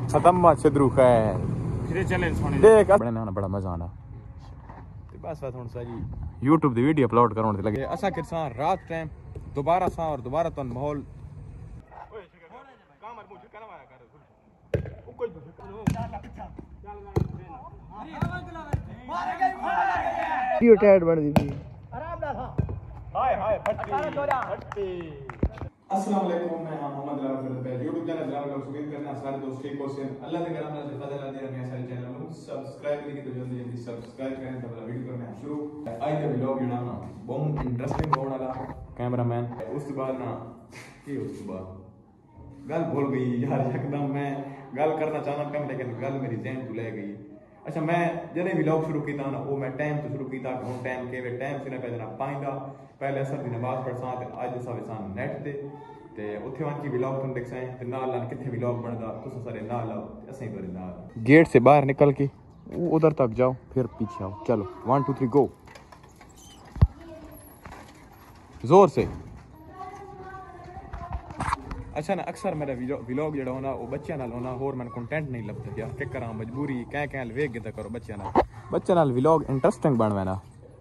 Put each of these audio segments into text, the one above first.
खत्म छिद्रू खैर फिर चैलेंज होने देख बड़े ना बड़ा मजा आना ते बस हुन सारी YouTube दी वीडियो अपलोड करन ते लगे असा किरसा रात टाइम दोबारा सा और दोबारा तन माहौल कामर मुझे करना वाला कर ओ कोई वीडियो टाइट बन दी आराम ना था हाय हाय फट्टी अस्सलाम वालेकुम मैं मोहम्मद लाफिर पे YouTube चैनल जरा लोग सुबह करना सारे दोस्त ठीक हो से अल्लाह के करम से फजल आ दिया मैं सारे चैनल को सब्सक्राइब करके तो जल्दी जल्दी सब्सक्राइब करें तो वीडियो करना शुरू आज का व्लॉग जो ना बहुत इंटरेस्टिंग होने वाला कैमरामैन उस बाद ना की उस बाद गल भूल गई यार एकदम मैं गल करना चाहना था लेकिन गल मेरी ज़हन तो ले गई। अच्छा मैं जने व्लॉग शुरू किया ना वो मैं टाइम तो शुरू किया हूँ टाइम के टाइम से ना पैदा पाइंदा पहले असर की नमाज पढ़सा अज असा नैट ते उत्थे वन की व्लॉग तुम दिखसा ते नाल किथे व्लॉग बनदा तुस सारे नाल आओ असें बरे नाल गेट से बाहर निकल के उधर तक जाओ फिर पीछे आओ चलो 1 2 3 गो जोर से। अच्छा ना अक्सर मेरा व्लॉग जो होना वो बच्चे नाल होना होर मैं कंटेंट नहीं लभदा यार के करा मजबूरी क्या वेख के करो बच्चे नाल व्लॉग इंटरेस्टिंग बनवाना।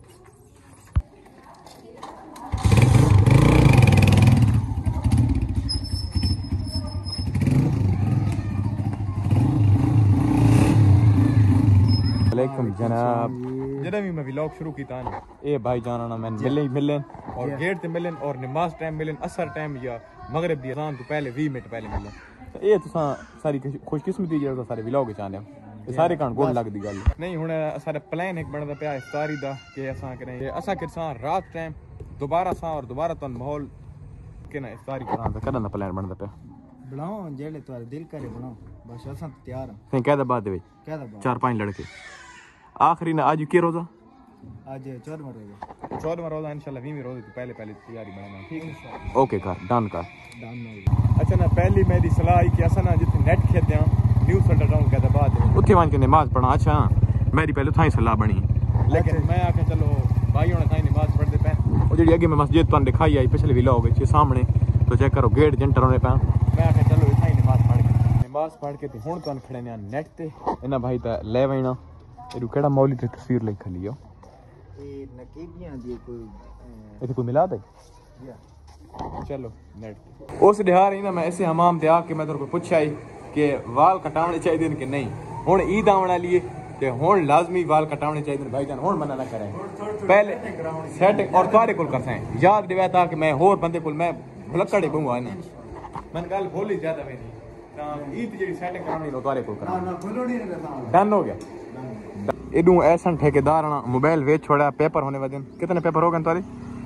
वालेकुम जनाब जब भी मैं व्लॉग शुरू किया ना ए भाई जाना ना मैं मिलन और गेट ते मिलन और नमाज टाइम मिलन असर टाइम या मगरिब दी अज़ान तो पहले 20 मिनट पहले मिलन तो ये तुसा सारी खुशकिस्मती जो सारे व्लॉग चाहने ते सारे कान गोल लगदी गल नहीं हुन सारा प्लान एक बनदा पिया इफ्तारी दा के असा करें असा किरसा रात टाइम दोबारा सा और दोबारा तन माहौल के ना इफ्तारी करां दा कदन दा प्लान बनदा पिया बनाओ जेड़े तुम्हारे दिल करे बनाओ बस असा तैयार हैं कहदा बाद दे कहदा 4-5 लड़के आखिरी ना आज के रोजा आज 14वां रोजा इंशाल्लाह 20वें रोजे तो पहले तैयारी बनाना ठीक है ओके कर डन डन। अच्छा ना पहली मेरी सलाह है कि असा ना जिथे नेट खेते हैं न्यू सेंटर टाउन कहता बाद उथे वन के नमाज पढ़ा। अच्छा मेरी पहले थाई सलाह बनी लेकिन मैं आके चलो भाई होने थाई नमाज पढ़ते पे और जेडी आगे मैं मस्जिद तुम दिखाई आई पिछले व्लॉग के सामने तो चेक करो गेट जंटर होने पे मैं आके चलो थाई नमाज पढ़ के तो हुन तुम खड़े ने नेट ते इना भाई ता ले वैना एडू केड़ा मौली ते तस्वीर लिख लियो ये नकीबियां दी कोई इथे कोई मिला दे चलो नेट उस दिहार ही ना मैं ऐसे हमाम ते आके मैं तेरे को पूछा ही कि वाल कटावने चाहिए कि नहीं हुन ईद आने वाली है ते हुन लाजमी वाल कटावने चाहिए भाईजान हुन मना ना करें पहले सेटिंग और तुम्हारे कोल करसे याद दिवाता कि मैं होर बंदे कोल मैं भुलक्कड़े बहूंगा ना मन गल भूल ही ज्यादा मेरी ईद जेडी सेटिंग करानी लो तुम्हारे कोल करा ना भूलोड़ी नहीं डन हो गया इदू ऐसा ठेकेदार ना मोबाइल वेच छोड़ा पेपर होने वजन कितने पेपर हो गए तुम्हारे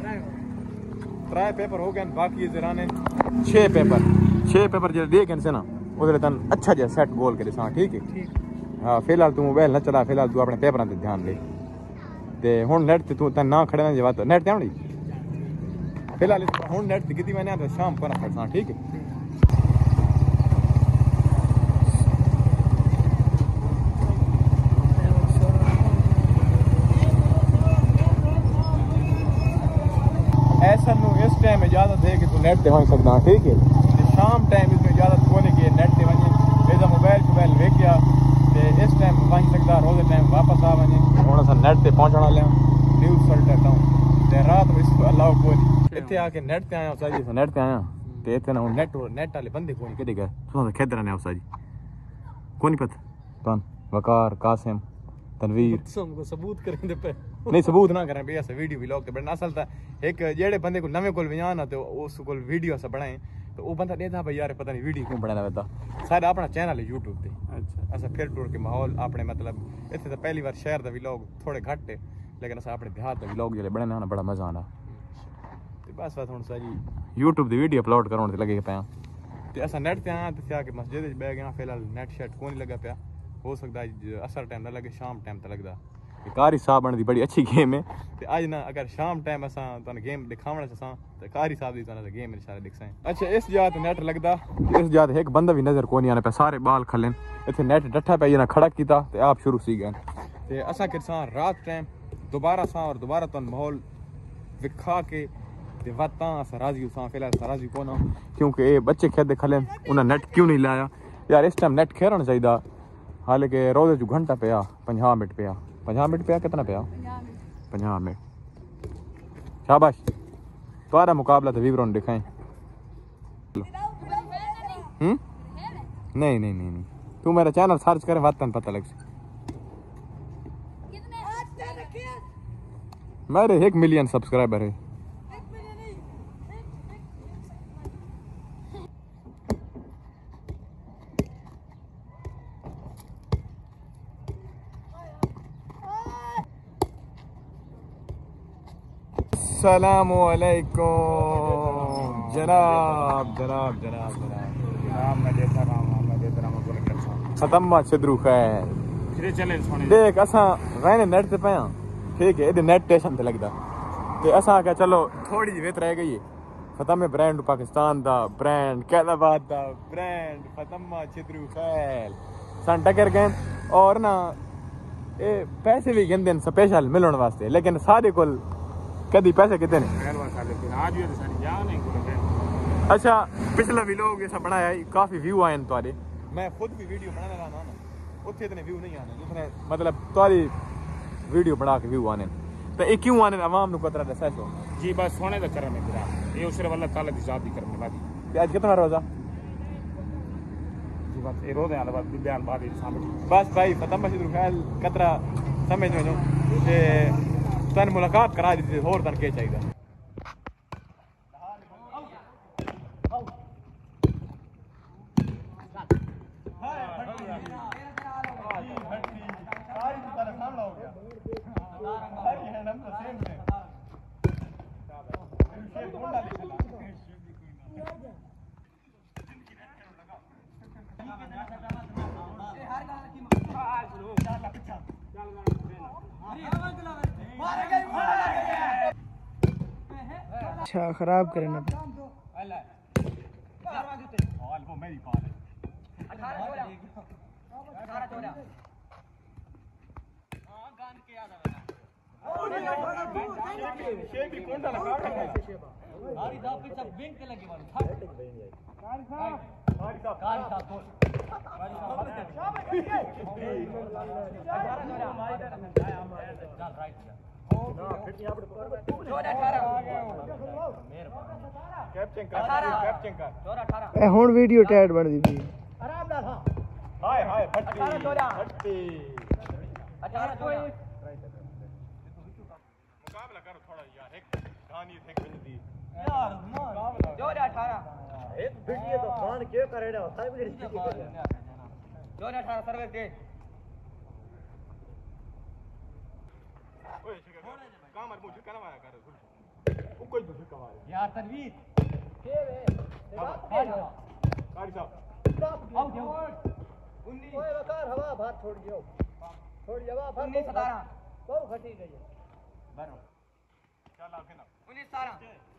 3 पेपर हो गए बाकी जराने 6 पेपर जो दे के ना उधर तन अच्छा जैसा सेट गोल करे सा ठीक है हाँ फिलहाल तू मोबाइल न चला फिलहाल तू अपने पेपर पे ध्यान दे ते हुन नेट ते तू तन ना खड़े ना जवात नेट ते आवड़ी फिलहाल हुन नेट ते किती मैंने तो शाम पर पड़सा ठीक है। ऐसा इस टाइम इजाजत है कि तू नेट ते वहीं सकदा ठीक है शाम टाइम इसमें इजाजत कोने की नेट ते वहीं एदा मोबाइल वेख गया ते इस टाइम वहीं सकदा रोज टाइम वापस आ वहीं हुन अस नेट ते पहुंचण वाले न्यू सेंटर टाउन ते रात में इसको अलाउ कोनी इथे आके नेट ते आया साजी नेट ते आया ते इथे ना नेट वाले बंदे कोनी केदे गए तुसा खेदर ने साजी कोनी पता तन वकार कासिम तनवीर को सबूत करेंगे पे नहीं सबूत ना करें भैया से वीडियो व्लॉग ते बना असल ता एक जेड़े बंदे को नवे कोल विजान है तो उस कोल वीडियो से बनाए तो वो बंदा देता भाई यार पता नहीं वीडियो क्यों बनाना वेदा सारा अपना चैनल है YouTube पे अच्छा ऐसा फिर टूर के माहौल अपने मतलब इथे तो पहली बार शहर दा व्लॉग थोड़े घट है लेकिन अस अपने देहात दा व्लॉग जेले बनाना ना बड़ा मजा आना ते बस हुन सारी YouTube दी वीडियो अपलोड करन ते लगे पे ते असा नेट ते आया ते आके मस्जिद विच बैठ गया फिलहाल नेट शेट कोनी लगा पे हो सकता है असर टाइम ना लगे शाम टाइम तो लगता कारी साहब दी बड़ी अच्छी गेम है ते आज ना अगर शाम टाइम असा तन गेम दिखावण असा ते कारी साहब दी तन गेम इंशाल्लाह दिखसां। अच्छा इस जात नेट लगदा इस जात एक बंदा भी नजर कोनी आने पे सारे बाल खलन इथे नेट डठा पे ना खड़ा कीता ते आप शुरू सी गए ते असा किरसा रात टाइम दोबारा सा और दोबारा तन माहौल विखा के ते वता अस राजी उसा फिलहाल राजी कोना क्योंकि ये बच्चे खेदे खलन उन्हें नेट क्यों नहीं लाया यार इस टाइम नेट खेर होना चाहिए हालांकि रोज़ जो घंटा पिया 50 मिनट पिया 50 मिनट पिया कितना पिया 50 मिनट शाबाश तुम्हारा मुकाबला तो विवरण दिखाएं नहीं नहीं नहीं नहीं तू मेरा चैनल सर्च करे वतन पता लग से मेरे 1 मिलियन सब्सक्राइबर है अस्सलामुअलैकुम जनाब जनाब जनाब जनाब मैं देता रहा हूँ खत्म सिद्धरू खैर देख असा रहने नेट से पाया ठीक है नेट स्टेशन से लगता तो असा क्या चलो थोड़ी जी वेत रह गई है खत्म है ब्रांड पाकिस्तान दा ब्रांड कैदाबाद दा ब्रांड खत्म सिद्धरू खैर सन टकर गए और ना ये पैसे भी गिनते हैं स्पेशल मिलने वास्ते लेकिन सारे को कदी पैसे कितने ने अच्छा पिछला भी लोग ऐसा बनाया काफी व्यू आए तुम्हारे मैं खुद भी वीडियो बनाने रहा ना उत्थे इतने व्यू नहीं आने जितने मतलब तुम्हारी वीडियो बना के व्यू आने तो ये क्यों आने आवाम को कतरा दसा छो जी बस सोने का करम है मेरा ये सिर्फ अल्लाह ताला की जात ही करने वाली आज कितना रोजा जी बस ये रोजे वाला बात बयान बात सामने बस भाई खत्म मशीद ख्याल कतरा समझ में जो कि तन मुलाकात करा दी थी होर तन के चाहिए अच्छा खराब करना हुण वीडियो टाइट बन दी थी हाय हाय फट्टी फट्टी मुकाबला करो थोड़ा यार एक कहानी एक बिंदी यार जोर 18 एक वीडियो तो खान के करेड़ा होता है जोर 18 सर्विस दे ओए काम मत मुझे करना आया कर वो कोई दूसरी कमा यार तनवीर के वे कारी साहब आओ जाओ 19 ओए वकार हवा बात छोड़ दियो थोड़ी हवा 19 17 बहुत खटी गई है बरो चल आओ के ना 19 17